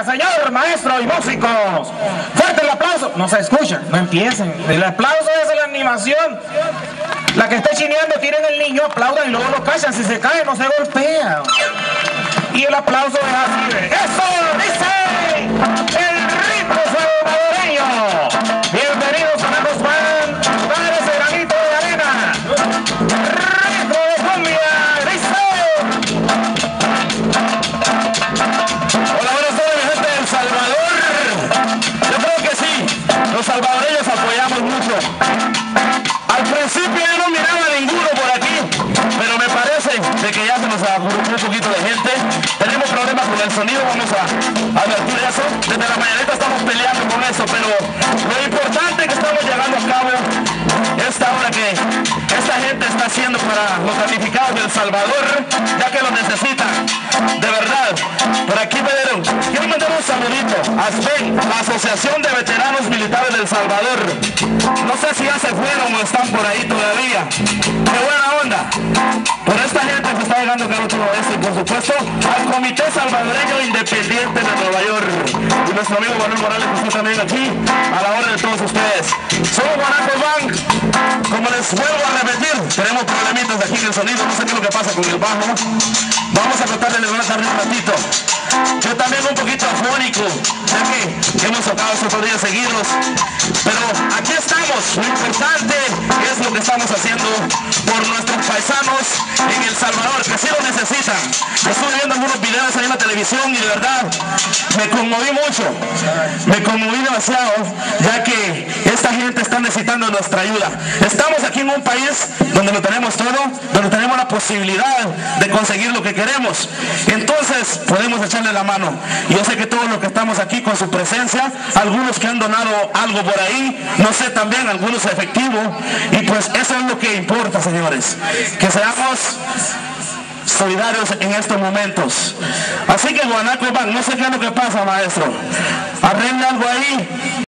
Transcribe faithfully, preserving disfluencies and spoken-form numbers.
señor maestro y músicos. Fuerte el aplauso. No se escucha, no empiecen. El aplauso es la animación. La que esté chineando, tiren el niño, aplaudan y luego lo callan. Si se cae, no se golpea. Y el aplauso es así de... ¡Eso! ¡Dice! ¡El ritmo salvadoreño! Bienvenidos a Nacos Band. Dar ese granito de arena. ¡Ritmo de cumbia! ¡Dice! Hola, buenas tardes, mi gente de El Salvador. Yo creo que sí, los salvadoreños apoyamos mucho. Al principio yo no miraba a ninguno por aquí, pero me parece de que ya se nos agrupó un poquito de gente. Tenemos problemas con el sonido, vamos a advertir eso. Desde la mañanita estamos peleando con eso, pero lo importante es que estamos llevando a cabo esta obra que esta gente está haciendo para los damnificados de El Salvador, ya que lo necesitan, de verdad. Por aquí me dieron, quiero mandar un saludito a ASBEN, la Asociación de Veteranos Militares de El Salvador. No sé si ya se fueron o están por ahí todavía. ¡Qué buena onda! Por esta gente se está llegando a cabo todo esto, y por supuesto al Comité Salvadoreño Independiente de Nueva York. Y nuestro amigo Manuel Morales está también aquí, a la hora de todos ustedes. Somos Nacos Band. Como les vuelvo a repetir, tenemos problemitas aquí en el sonido, no sé qué es lo que pasa con el bajo. Vamos a tratar de levantar un ratito. Yo también un poquito afónico, ya que hemos tocado estos días seguidos, pero aquí estamos. Lo importante es lo que estamos haciendo por nuestros paisanos en El Salvador, que sí lo necesitan. Estuve viendo algunos videos ahí en la televisión y de verdad me conmoví mucho, me conmoví demasiado, ya que esta gente está necesitando nuestra ayuda. Estamos aquí en un país donde lo tenemos todo, donde tenemos la posibilidad de conseguir lo que queremos, entonces podemos echarle la mano. Yo sé que todos los que estamos aquí con su presencia, algunos que han donado algo por ahí, no sé, también algunos efectivos, y pues eso es lo que importa, señores, que seamos solidarios en estos momentos. Así que Nacos Band, no sé qué es lo que pasa, maestro, arregle algo ahí.